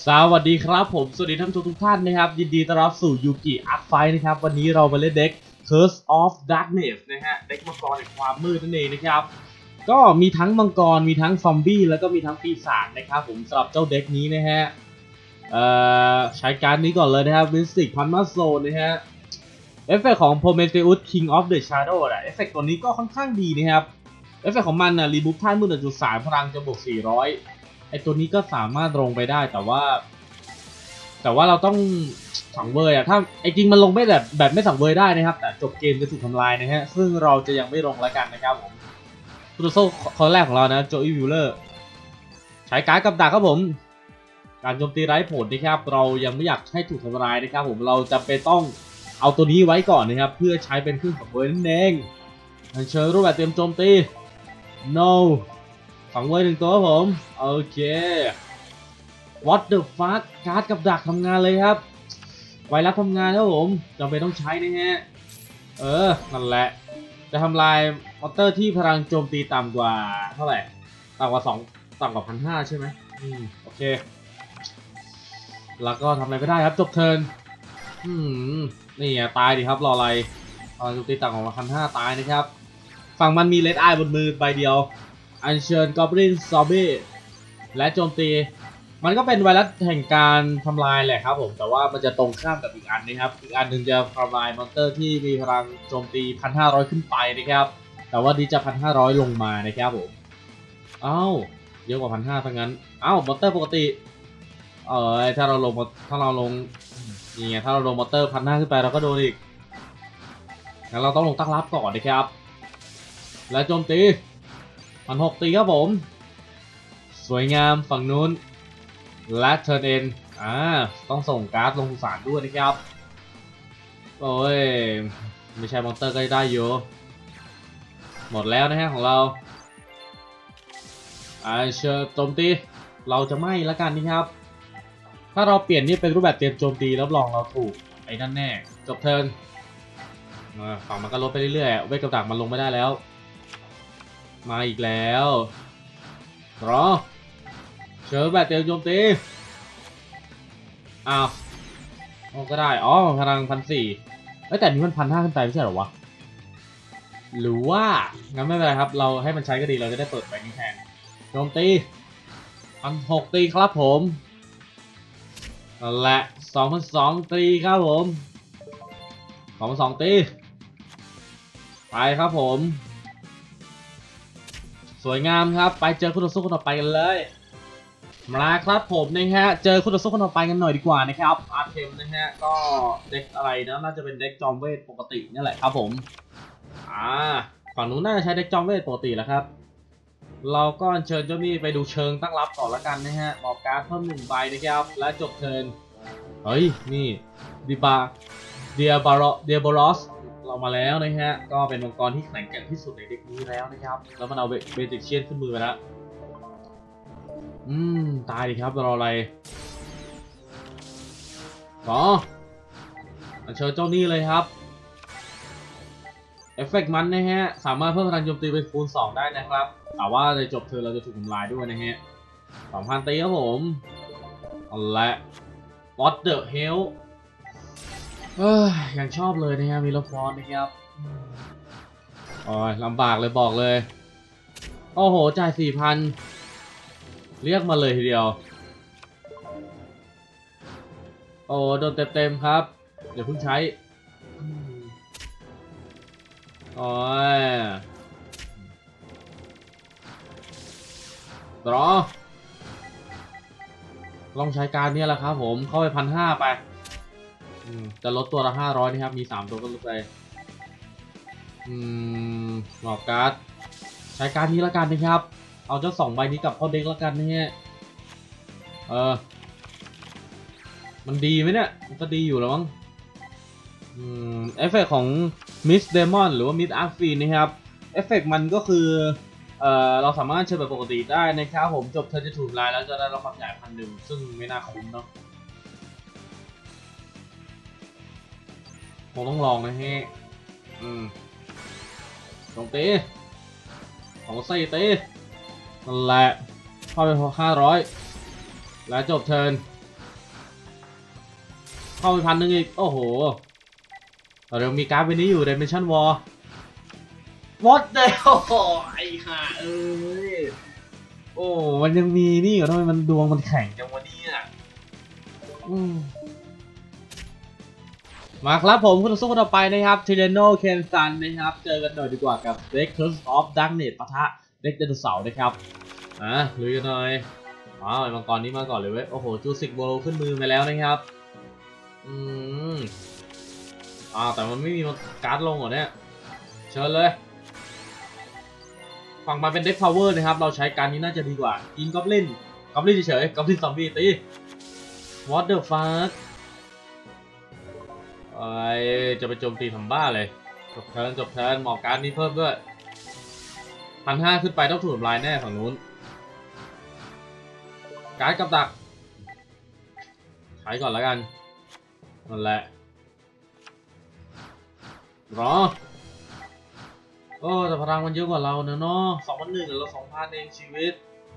สวัสดีครับผมสวัสดีท่านผู้ชมทุกท่านนะครับยินดีต้อนรับสู่ยูกิอาร์คไฟนะครับวันนี้เรามาเล่นเด็ก Curse of Darkness นะฮะเด็กมังกรแห่งความมืดนั่นเองนะครับก็มีทั้งมังกรมีทั้งซอมบี้แล้วก็มีทั้งปีศาจนะครับผมสำหรับเจ้าเด็กนี้นะฮะใช้การนี้ก่อนเลยนะครับ Mystic Panma Zone นะฮะเอฟเฟกต์ของ Prometheus King of the Shadow เอฟเฟกต์ตัวนี้ก็ค่อนข้างดีนะครับเอฟเฟกต์ของมันรีมูฟท่ามืด 1.3 พลังจะบวก400ไอตัวนี้ก็สามารถลงไปได้แต่ว่าเราต้องสังเวยถ้าไอจริงมันลงไม่แบบไม่สังเวยได้นะครับแต่จบเกมจะถูกทำลายนะฮะซึ่งเราจะยังไม่ลงแล้วกันนะครับผมตัวโซ่คนแรกของเรานะโจอี้วิลเลอร์ใช้การ์ดกับดักครับผมการโจมตีไร้ผลนะครับเรายังไม่อยากให้ถูกทำลายนะครับผมเราจำเป็นต้องเอาตัวนี้ไว้ก่อนนะครับเพื่อใช้เป็นเครื่องสังเวยนั่นเองเชิญรูปแบบเตรียมโจมตี noสังเวย1ตัวครับผมโอเค What the fuck การ์ดกับดักทำงานเลยครับไวรัสทำงานครับผมจำเป็นต้องใช้นะฮะนั่นแหละจะทำลายมอนเตอร์ที่พลังโจมตีต่ำกว่าเท่าไหร่ต่ำกว่า1,500ใช่ไหมโอเคแล้วก็ทำอะไรไม่ได้ครับจบเทิร์นนี่ตายดิครับรออะไรพลังโจมตีต่ำกว่า1,500ตายนะครับฝั่งมันมีเลดไอบนมือใบเดียวอัญเชิญกอบลินซอมบี้และโจมตีมันก็เป็นไวรัสแห่งการทำลายแหละครับผมแต่ว่ามันจะตรงข้ามกับอีกอันนะครับอีกอันหนึ่งจะทำลายมอนสเตอร์ที่มีพลังโจมตี 1,500 ขึ้นไปนะครับแต่ว่าดีจะ 1,500 ลงมานะครับผมเยอะกว่า 1,500 ทั้งนั้นมอนสเตอร์ปกติถ้าเราลงนี่ไงถ้าเราลงมอนสเตอร์ 1,500 ขึ้นไปเราก็โดนอีกงั้นเราต้องลงตั้งรับก่อนนะครับและโจมตี 1,600 ตีครับผมสวยงามฝั่งนู้นและเทิร์นเอ็นต้องส่งการ์ดลงสุสานด้วยนะครับโอ้ยไม่ใช่มอนสเตอร์ก็ได้เยอะหมดแล้วนะฮะของเราเชิญโจมตีเราจะไม่ละกันนะครับถ้าเราเปลี่ยนนี่เป็นรูปแบบเตรียมโจมตีรับรองเราถูกไอ้นั่นแน่จบเทิร์นฝั่งมันก็ลดไปเรื่อยๆเวทกับดักมันลงไม่ได้แล้วมาอีกแล้วรอเชิญแบบเตรียมโจมตีก็ได้พลัง 1,400แต่นี้มัน 1,500 ขึ้นไปไม่ใช่หรอวะหรือว่างั้นไม่เป็นไรครับเราให้มันใช้ก็ดีเราจะได้เปิดไปนี้แทนโจมตี 1,600 ตีครับผมและ 2,200 ตีครับผม 2,200 ตีไปครับผมสวยงามครับไปเจอคู่ต่อสู้คนต่อไปกันเลยมาครับผมนะฮะเจอคู่ต่อสู้คนต่อไปกันหน่อยดีกว่านะครับอาร์เทมนะฮะก็เด็กอะไรนะน่าจะเป็นเด็กจอมเวทปกตินี่แหละครับผมฝั่งนู้นน่าจะใช้เด็กจอมเวทปกติแหละครับเราก็เชิญเจ้านี่ไปดูเชิงตั้งรับต่อละกันนะฮะบอกการ์ดเพิ่ม1ใบนะครับและจบเทิร์นเฮ้ยนี่เดียบารอสเรามาแล้วนะฮะก็เป็นมังกรที่แข็งแกร่งที่สุดในเด็กนี้แล้วนะครับแล้วมันเอาเบจิกเชียนขึ้นมือไปแล้วตายดิครับรออะไรเชิญเจ้านี่เลยครับเอฟเฟกต์มันนะฮะสามารถเพิ่มพลังโจมตีเป็นคูณ2ได้นะครับแต่ว่าในจบเธอเราจะถูกทำลายด้วยนะฮะ 2,000 ตีครับผมและ What the hell ยังชอบเลยนะฮะมีลฟอนนะครับลำบากเลยบอกเลยโอ้โหจ่าย 4,000 เรียกมาเลยทีเดียวโดนเต็มครับเดี๋ยวเพิ่งใช้รอลองใช้การนี้แหละครับผมเข้าไป 1,500 ไปจะลดตัวละ500นะครับมี3ตัวก็ลดไปหลอกการ์ดใช้การนี้แล้วกันนะครับเอาเจ้า2ใบนี้กับเข้าเด็กแล้วกันนะฮะมันดีไหมเนี่ยมันก็ดีอยู่แล้วมั้งเอฟเฟกต์ของมิสเดมอนหรือว่ามิสอาร์ฟีนนะครับเอฟเฟกต์มันก็คือเราสามารถเชิญแบบปกติได้นะครับผมจบเธอจะถูกลายแล้วจะได้รับความจ่าย 1,000 ซึ่งไม่น่าคุ้มเนาะคงต้องลองนะฮะตรงตีของไส้ตีนั่นแหละเข้าไป500แล้วจบเทิร์นเข้าไป1,000อีกโอ้โหเรายังมีการ์ดใบนี้อยู่ Dimension War หมดเลยโอ้โหไอ้ห่าเอ้ยโอ้มันยังมีนี่เหรอทำไมมันดวงมันแข็งจังวะเนี่ยมาครับผมคุณสู้คนต่อไปนะครับทีเรโนเคนซันนะครับเจอกันหน่อยดีกว่ากับเด็ก Curse of Darkness ปะทะเด็กไดโนเสาร์นะครับลุยกันหน่อยมังกรนี้มาก่อนเลยเว้ยโอ้โหจูสิกโวลขึ้นมือมาแล้วนะครับแต่มันไม่มีการ์ดลงเหรอเนี่ยเชิญเลยฝั่งมาเป็นเด็กพาวเวอร์นะครับเราใช้การนี้น่าจะดีกว่ายิงกอบลินเฉยๆกอบลินซอมบี้ตี What the fuck จะไปโจมตีทำบ้าเลยจบเทิร์นหมอกการนี้เพิ่มด้วย1,500ขึ้นไปต้องถูกทำลายแน่ฝั่งนู้นการ์ดกับดักใช้ก่อนแล้วกันนั่นแหละรอแต่พลังมันเยอะกว่าเราเนอะ2,100เรา2,000เองชีวิต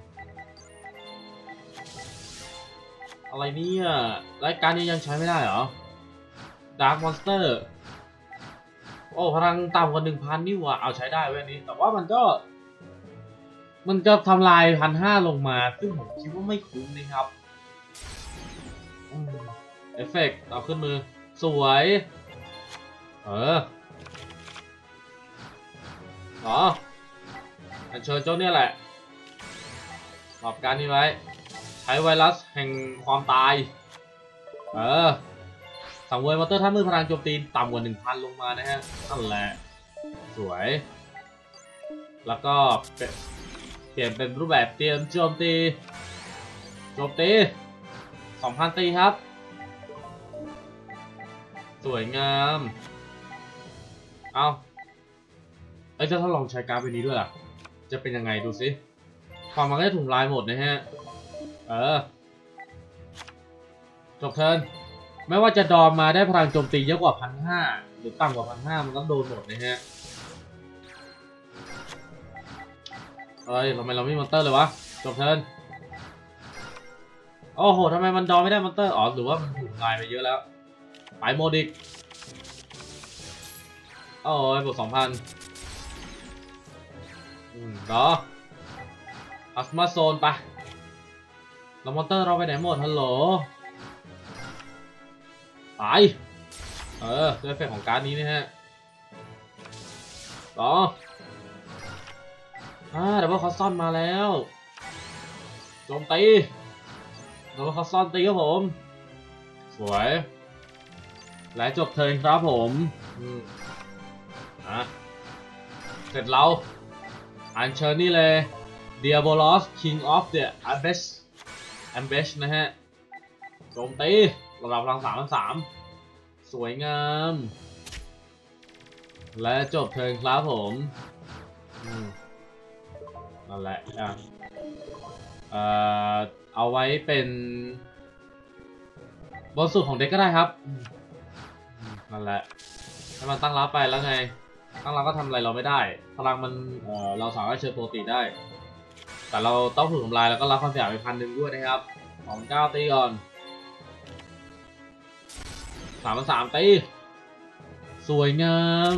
อะไรเนี่ยรายการนี้ยังใช้ไม่ได้เหรอดาร์กมอนสเตอร์พลังต่ำกว่า 1,000 นี่หว่าเอาใช้ได้เว้ยนี้แต่ว่ามันจะทำลาย 1,500 ลงมาซึ่งผมคิดว่าไม่คุ้มนะครับเอฟเฟกต์เอาขึ้นมือสวยอัญเชิญเจ้าเนี่ยแหละตอบการนี้ไว้ใช้ไวรัสแห่งความตายสังเวยมอเตอร์ท่ามือพลังโจมตีต่ำกว่า 1,000 ลงมานะฮะนั่นแหละสวยแล้วก็เปลี่ยนเป็นรูปแบบเตรียมโจมตี 2,000 ตีครับสวยงามจะทดลองใช้การ์ดใบนี้ด้วยล่ะจะเป็นยังไงดูสิความมันก็จะถูกลายหมดนะฮะจบเทิร์นไม่ว่าจะดอมมาได้พลังโจมตีเยอะกว่า 1,500 หรือต่ำกว่า 1,500 มันต้องโดนหมดนะฮะทำไมเราไม่มอนเตอร์เลยวะจบเทิร์นโอ้โหทำไมมันดอมไม่ได้มอนเตอร์หรือว่ามันถูกลายไปเยอะแล้วไปโมดิกบวก 2,000อัสมาโซนไปแล้วมอนเตอร์เราไปไหนหมดฮัลโหลตายด้วยเอฟเฟกต์ของการ์ดนี้นะฮะดับเบิลคอสซอนมาแล้วโจมตีดับเบิลคอสซอนตีครับผมสวยและจบเทิร์นครับผมเสร็จแล้วอัญเชิญนี่เลย Diabolos King of the Abyss นะฮะโจมตีระดับพลัง 3,300 สวยงามและจบเทิร์นครับผมนั่นแหละเอาไว้เป็นบนสุดของเด็กก็ได้ครับนั่นแหละให้มันตั้งรับไปแล้วไงตั้งรับก็ทำอะไรเราไม่ได้พลังมันเราสามารถเชิญปกติได้แต่เราต้องถูกทำลายแล้วก็รับความเสียหายไป 1,000 ด้วยนะครับ2,900 ตีก่อน 3,300 ตีสวยงาม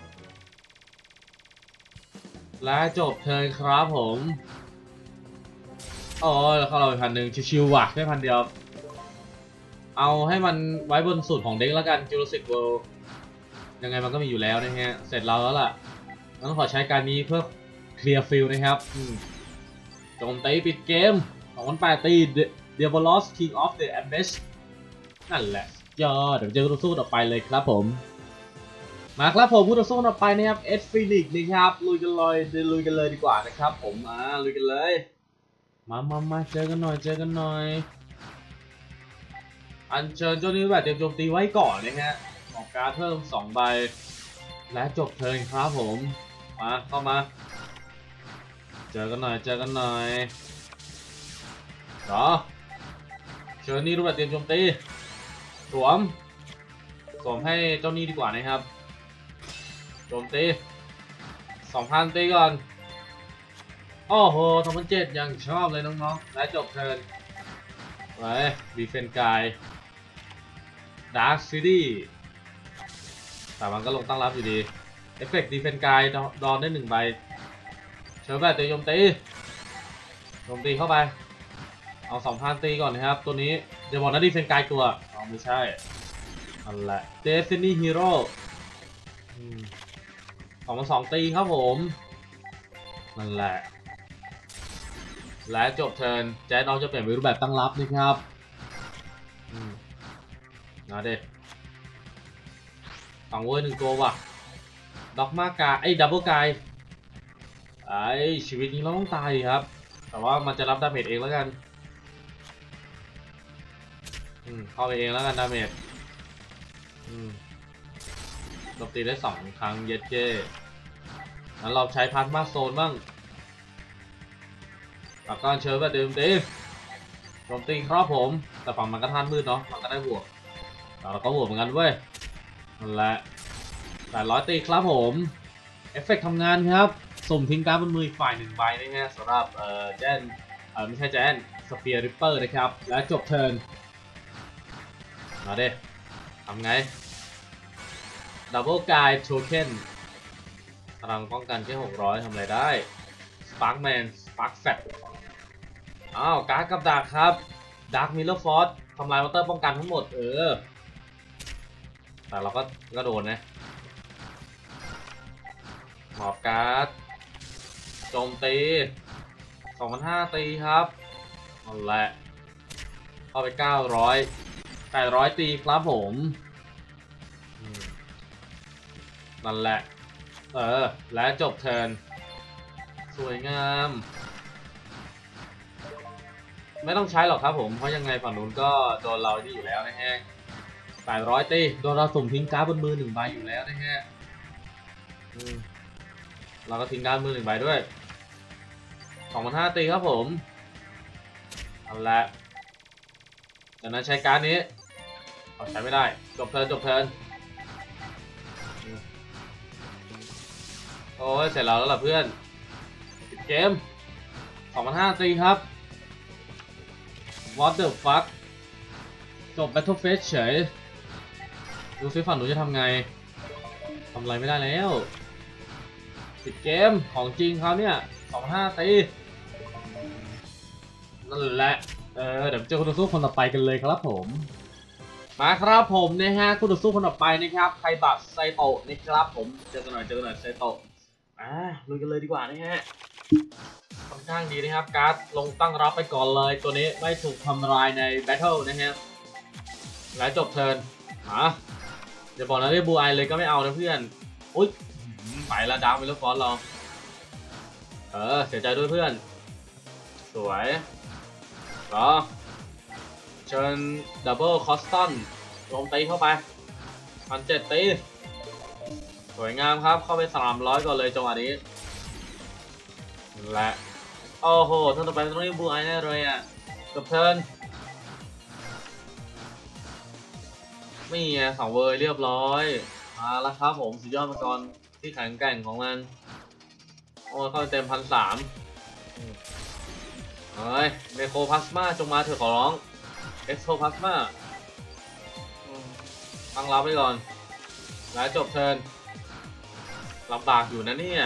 และจบเทิร์นครับผมแล้วเข้าเราไป 1,000 ชิวๆว่ะแค่ 1,000 เดียวเอาให้มันไว้บนสุดของเด็กแล้วกัน Jurassic World ยังไงมันก็มีอยู่แล้วนะฮะเสร็จแล้วล่ะต้องขอใช้การนี้เพื่อเคลียร์ฟิลนะครับโจมตีปิดเกม2,800 ตี Diabolos King of the Abyss นั่นแหละเดี๋ยวเจอคู่ต่อสู้ต่อไปเลยครับผมมาครับผมคู่ต่อสู้ต่อไปนะครับเอสฟินิกนะครับลุยกันเลยดีกว่านะครับผมลุยกันเลยมาเจอกันหน่อยอัญเชิญเจ้านี้แบบเตรียมโจมตีไว้ก่อนนะฮะออกการ์ดเพิ่ม2 ใบและจบเทิร์นครับผมเข้ามาเจอกันหน่อยเชิญนี่รูปแบบเตรียมโจมตีสวมให้เจ้านี้ดีกว่านะครับโจมตี 2,000 ตีก่อนโอ้โห2,700ยังชอบเลยน้องๆและจบเทิร์นไว้ดีเฟนกาย Dark City แต่มันก็ลงตั้งรับอยู่ดีเอฟเฟกต์ดีเฟนกายดอนได้1 ใบเชิญแบบเตะโจมตีเข้าไปเอา2,000ตีก่อนนะครับตัวนี้เดี๋ยวบอกนะดีเฟนกายตัวไม่ใช่นั่นแหละ Destiny Hero 2,200 ตีครับผมนั่นแหละและจบเทิร์นแจ๊ดน้องจะเปลี่ยนเป็นรูปแบบตั้งรับนะครับนะเด็ดฝั่งเวอร์1 ตัวว่ะด็อกมากาดับเบิลกายชีวิตนี้เราต้องตายครับแต่ว่ามันจะรับดาเมจเองแล้วกันเข้าไปเองแล้วกันดาเมจโจมตีได้2 ครั้งเย็ดเจ้งั้นเราใช้พาร์ทมาโซนบ้างแล้วก็เชิญแบบเดิมโจมตีครับผมแต่ฝั่งมันก็ท่านมืดเนาะมันก็ได้บวกเราก็บวกเหมือนกันเว้ยนั่นแหละ800 ตีครับผมเอฟเฟกต์ทำงานครับสุ่มทิ้งการ์ดบนมือฝ่าย1 ใบนะฮะสำหรับแจนไม่ใช่แจนสเฟียร์ริปเปอร์นะครับและจบเทิร์นมาเด้ทำไงดับเบิลกายโทเค็นพลังป้องกันแค่600ทำอะไรได้สปาร์กแมนสปาร์กแฟตการ์ดกับดักครับดาร์คมิลเลอร์ฟอร์สทำลายมอนเตอร์ป้องกันทั้งหมดแต่เราก็โดนนะหมอบการ์ดโจมตี 2,500 ตีครับนั่นแหละเข้าไป900 800 ตีครับผมนั่นแหละและจบเทิร์นสวยงามไม่ต้องใช้หรอกครับผมเพราะยังไงฝั่งนู้นก็โดนเราที่อยู่แล้วนะฮะ800 ตีโดนเราสุ่มทิ้งการ์ดบนมือ1 ใบอยู่แล้วนะฮะเราก็ทิ้งการ์ดมือ1 ใบด้วย 2,500 ตีครับผมเอาละจากนั้นใช้การ์ดนี้ใช้ไม่ได้จบเทิร์นโอ้ยเสร็จแล้วล่ะเพื่อนปิดเกม 2,500 ตีครับ What the fuck จบ Battle Phase เฉยดูซิฝั่งหนูจะทำไงทำอะไรไม่ได้แล้วปิดเกมของจริงเขาเนี่ย 2,500 ตีนั่นแหละเดี๋ยวเจอคู่ต่อสู้คนต่อไปกันเลยครับผมมาครับผมนะฮะคู่ต่อสู้คนต่อไปนะครับไคบัตไซโตะนะครับผมเจอกันหน่อยไซโตะลุยกันเลยดีกว่านะฮะค่อนข้างดีนะครับการ์ดลงตั้งรับไปก่อนเลยตัวนี้ไม่ถูกทำลายในแบทเทิลนะฮะและจบเทิร์นจะบอกนะได้บูไอเลยก็ไม่เอานะเพื่อนอุ๊ยไปละดาวไปแล้วฟอนเราเสียใจด้วยเพื่อนสวยเชิญดับเบิลคอสตันลงตีเข้าไป 1,700 ตีสวยงามครับเข้าไป300ก่อนเลยจังหวะนี้และโอ้โหท่านต่อไปต้องเรียกบูไอแน่เลยจบเทิร์นนี่ไง2 เวอร์เรียบร้อยมาแล้วครับผมสุดยอดมังกรที่แข็งแกร่งของมันโอ้เข้าเต็ม 1,300 เฮ้ยเนโคพลาสมาจงมาเถอะขอร้องเอ็กโซพลาสมาตั้งรับไว้ก่อนแล้วจบเทิร์นลำบากอยู่นะเนี่ย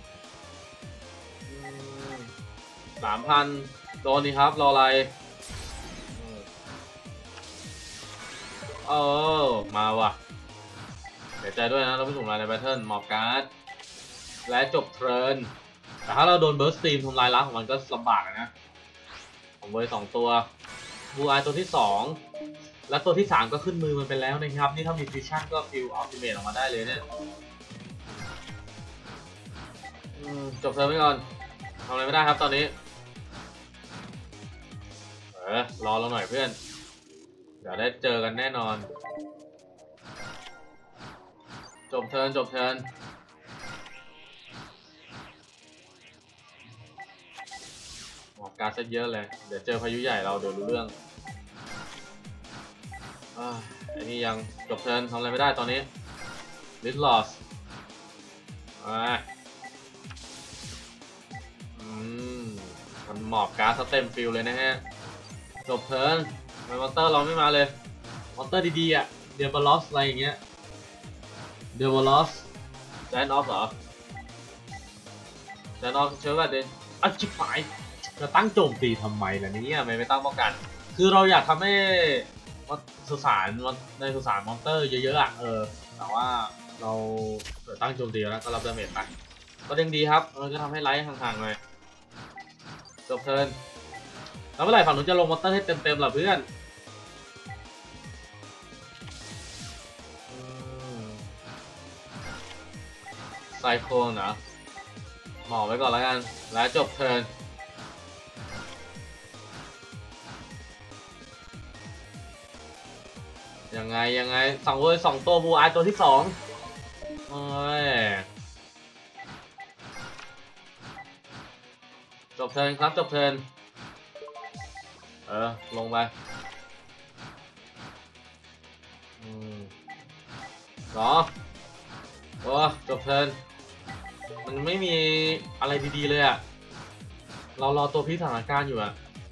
3,000 โดนดีครับรออะไรมาว่ะเสียใจด้วยนะเราไม่ถูกลายในแบทเทิลหมอบการ์ดและจบเทิร์นแต่ถ้าเราโดนเบิร์สตีมทำลายล้างของมันก็ลำบากนะของเบอร์2 ตัวบูไอตัวที่2และตัวที่3ก็ขึ้นมือมันไปแล้วนะครับนี่ถ้ามีฟิชชั่นก็ฟิลอัลติเมทออกมาได้เลยเนี่ยจบเทิร์นไปก่อนทำอะไรไม่ได้ครับตอนนี้รอเราหน่อยเพื่อนเดี๋ยวได้เจอกันแน่นอนจบเทิร์นออกการซะเยอะเลยเดี๋ยวเจอพายุใหญ่เราเดี๋ยวรู้เรื่องอันนี้ยังจบเทิร์นทำอะไรไม่ได้ตอนนี้ลิทลอสมันหมอบการ์ดเต็มฟิลเลยนะฮะจบเทิร์นมอนเตอร์เราไม่มาเลยมอนเตอร์ดีเดบลอสอะไรอย่างเงี้ยเดบลอสแซนออฟเหรอแซนออฟเชื่อว่าเดนอัจฉิบหายจะตั้งโจมตีทำไมล่ะเนี่ยไม่ตั้งป้องกันคือเราอยากทำให้สุสานในสุสานมอนเตอร์เยอะๆอ่ะแต่ว่าเราตั้งโจมตีแล้วก็รับดาเมจไปก็ยังดีครับมันก็ทำให้ไลท์ห่างๆหน่อยจบเทิร์นแล้วเมื่อไหร่ฝั่งนู้นจะลงมอนเตอร์ให้เต็มๆล่ะเพื่อนไซโคลนเหรอหมอบไว้ก่อนแล้วกันแล้วจบเทิร์นยังไงสั่งเว้ย2ตัวบูไอตัวที่2เอ้ยจบเทิร์นครับจบเทิร์นลงไปเหรอโอ้จบเทิร์นมันไม่มีอะไรดีๆเลยอะเรารอตัวพิสถานการณ์อยู่อะ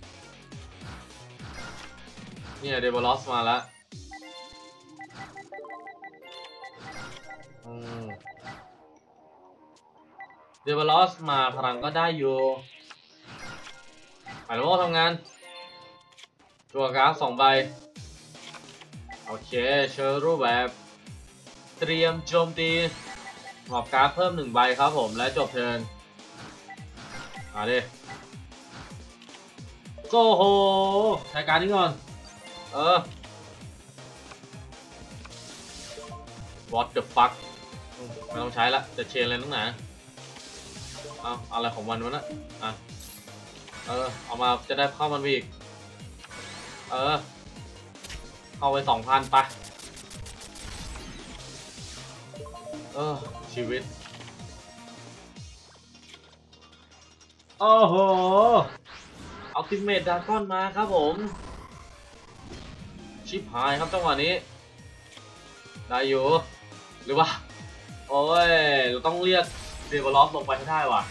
เนี่ยเดบลอสมาแล้วเดบลอสมาพลังก็ได้อยู่ไอโร่ทำงานจั่วการ์ด2 ใบโอเคเชิญรูปแบบเตรียมโจมตีหอบการ์ดเพิ่ม1 ใบครับผมและจบเทิร์นมาดิโอ้โหใช้การ์ดนี้ก่อนWhat the fuck ไม่ต้องใช้ละจะเชนอะไรตั้งหนาเอาอะไรของมันวะนะเอามาจะได้เข้ามันอีกเข้าไป 2,000 ไปชีวิตโอ้โหอัลติเมทดราก้อนมาครับผมชิบหายครับจังหวะนี้ได้อยู่หรือว่าโอ้ยเราต้องเรียกเดเวลลอฟลงไปให้ได้ว่ะ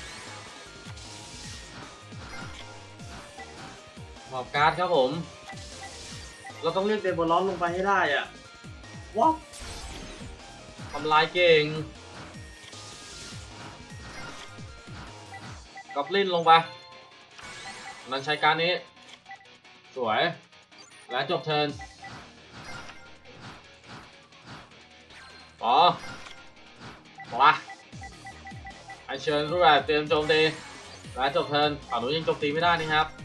หมอบการ์ดครับผมเราต้องเรียกเดเวลลอฟลงไปให้ได้อ่ะว้าวทำลายเก่งกอบลินลงไปนั้นใช้การนี้สวยและจบเทิร์นละไอเชิญรูปแบบเตรียมโจมตีและจบเทิร์นฝั่งนู้นยังโจมตีไม่ได้นี่ครับ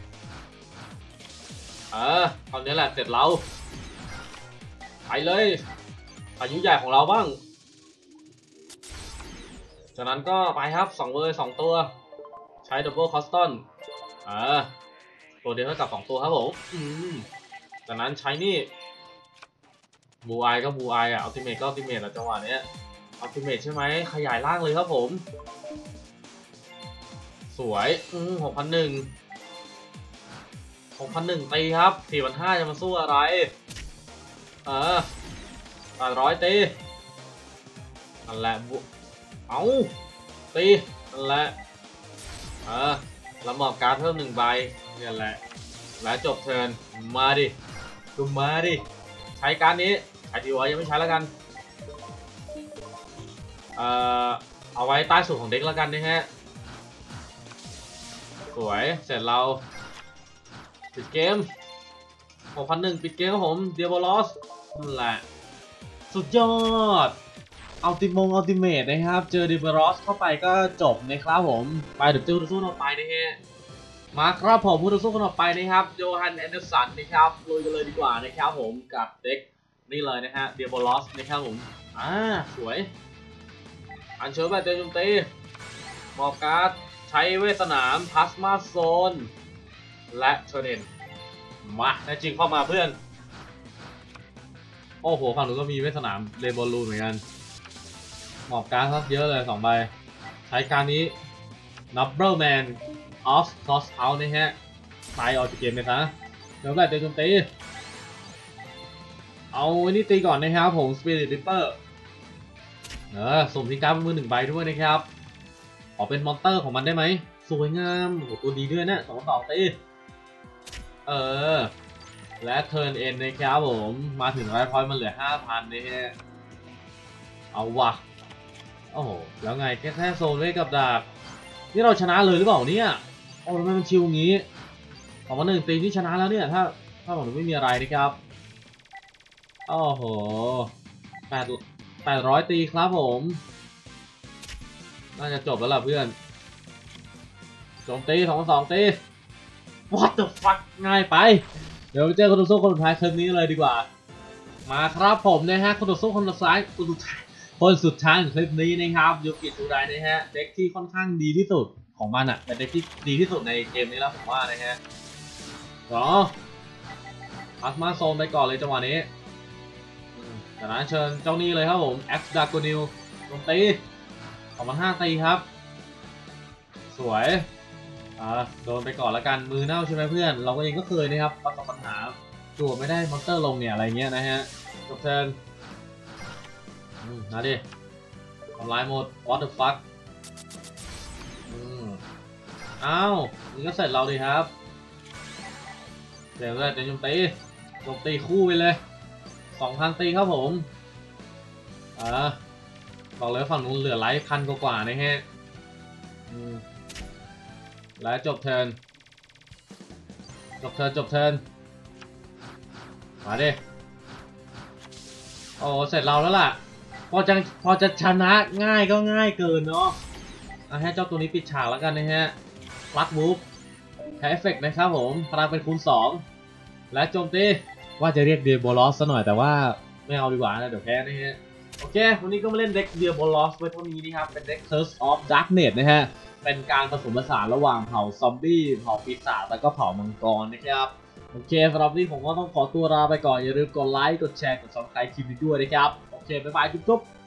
ตอนนี้แหละเสร็จเราไปเลยพายุใหญ่ของเราบ้างจากนั้นก็ไปครับ2 เวอร์2 ตัวใช้ดับเบิลคอสตอนตัวเดียวเท่ากับ2 ตัวครับผมจากนั้นใช้นี่บูไอก็บูไออัลติเมทก็อัลติเมทจังหวะนี้อัลติเมทใช่ไหมขยายร่างเลยครับผมสวย6,100ตีครับ4,500จะมาสู้อะไร800ตีนั่นแหละตีนั่นแหละแล้วหมอบการ์ดเพิ่ม1 ใบนี่แหละและจบเทิร์นมาดิใช้การ์ดนี้ใช้ดีวะยังไม่ใช้แล้วกันเอาไว้ใต้สุดของเด็กแล้วกันนะฮะสวยเสร็จเราปิดเกม6,100ปิดเกมครับผมเดียบลอสนั่นแหละสุดยอดอัลติเมทนะครับเจอเดียบลอสเข้าไปก็จบนะครับผมไปเดี๋ยวเจอสู้ต่อไปนะฮะมาครับผมผู้ต่อสู้คนต่อไปนะครับโยฮันแอนเดอร์สันนะครับลุยกันเลยดีกว่านะครับผมกับเด็กนี่เลยนะฮะเดียบลอสนะครับผมสวยอันเชิญแบบเต็มโจมตีหมอบการ์ดใช้เวทสนามพลาสมาโซนและเทอร์เนนมาแน่จริงเข้ามาเพื่อนโอ้โหฝั่งนู้นก็มีเวทสนามเรนโบว์ลูนเหมือนกันหมอบการ์ดครับเยอะเลย2 ใบใช้การนี้นับเบิลแมนออฟคอสเอาท์นะฮะตายออกจากเกมไปซะเดี๋ยวแบบเต็มโจมตีเอาอันนี้ตีก่อนนะครับผมสปิริตริปเปอร์สุ่มทิ้งการ์ดมือ1 ใบด้วยนะครับขอเป็นมอนเตอร์ของมันได้ไหมสวยงามโหตัวดีด้วยนะ2 ตีและเทิร์นเอ็นนะครับผมมาถึงไรพอยต์มันเหลือ 5,000 นะฮะเอาวะโอ้โหแล้วไงแค่โซนเวทกับดาบนี่เราชนะเลยหรือเปล่าเนี่ยโอ้ทำไมมันชิวอย่างนี้2-1ตีที่ชนะแล้วเนี่ยถ้าผมไม่มีอะไรนะครับโอ้โห800 ตีครับผมน่าจะจบแล้วล่ะเพื่อนโจมตี2-2 ตี What the fuck ง่ายไปเดี๋ยวไปเจอคนต่อสู้คนสุดท้ายคลิปนี้เลยดีกว่ามาครับผมนะฮะคนต่อสู้คนสุดท้ายคนสุดท้ายของคลิปนี้นะครับยูกิจูไดนะฮะเด็กที่ค่อนข้างดีที่สุดของมันอ่ะเป็นเด็กที่ดีที่สุดในเกมนี้แล้วผมว่านะฮะรอพัสมาโซนไปก่อนเลยจังหวะนี้จากนั้นเชิญเจ้านี้เลยครับผมแอ็กซ์ดาโกนิลลงตี2,500 ตีครับสวยโดนไปก่อนละกันมือเน่าใช่ไหมเพื่อนเราก็เองก็เคยนะครับประสบปัญหาจั่วไม่ได้มอนสเตอร์ลงเนี่ยอะไรเงี้ยนะฮะจบเทิร์นมาดิทำลายหมด what the fuck อ้าวนี่ก็เสร็จเราดีครับเดี๋ยวจะโจมตีคู่ไปเลย 2,000 ตีครับผมบอกเลยฝั่งนู้นเหลือไลฟ์1,000 กว่านะฮะแล้วจบเทิร์นมาดิโอ้เสร็จเราแล้วล่ะพอจะชนะง่ายก็ง่ายเกินเนาะให้เจ้าตัวนี้ปิดฉากแล้วกันนะฮะลักวูฟใช้เอฟเฟกต์นะครับผมพลังเป็นคูณ 2และโจมตีว่าจะเรียกเดียโบลอสซะหน่อยแต่ว่าไม่เอาดีกว่านะเดี๋ยวแพ้นะฮะโอเควันนี้ก็มาเล่นเด็กเดียโบลอสไว้เท่านี้นะครับเป็นเด็ก Curse of Darkness นะฮะเป็นการผสมผสานระหว่างเผ่าซอมบี้เผ่าปีศาจแล้วก็เผ่ามังกรนะครับโอเคสำหรับวันนี้ผมก็ต้องขอตัวลาไปก่อนอย่าลืมกดไลค์กดแชร์กด Subscribe คลิปนี้ด้วยนะครับโอเคบ๊ายบายจุ๊บ